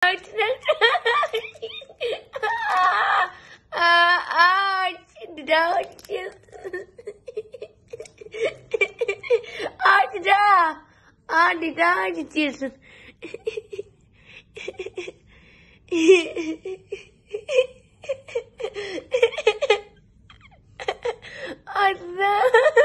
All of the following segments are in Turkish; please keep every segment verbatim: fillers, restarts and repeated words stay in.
Arda, Arda, Arda diyorsun. Arda.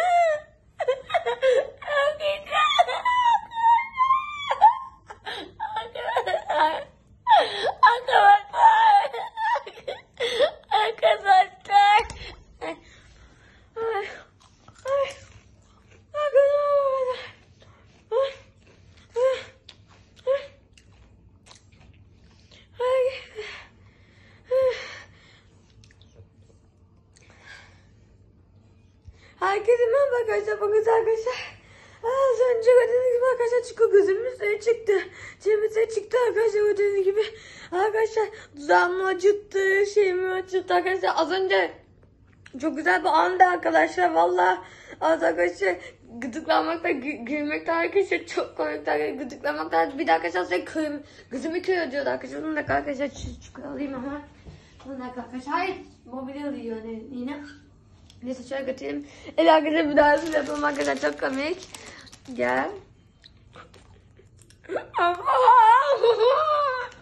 Herkese merhaba arkadaşlar. Bakın arkadaşlar. Az önce gördüğünüz gibi arkadaşlar çıkıyor. Gözümün üstüne çıktı. Çenemin üstüne çıktı arkadaşlar gördüğünüz gibi. Arkadaşlar dudağımı acıttı. Şeyimi acıttı arkadaşlar. Az önce çok güzel bir andı arkadaşlar. Valla az arkadaşlar gıdıklamakta, gülmekten arkadaşlar çok komikti arkadaşlar. Gıdıklamaktan bir de arkadaşlar şey kıyım, gözümü kırıyor diyordu arkadaşlar. Bunu da arkadaşlar çıkıyor alayım hemen. Bunu da arkadaşlar. Hayır mobilya alıyor yine. Neyse şöyle götüreyim. El arkadaşlar bir daha bir yapalım arkadaşlar çok komik. Gel.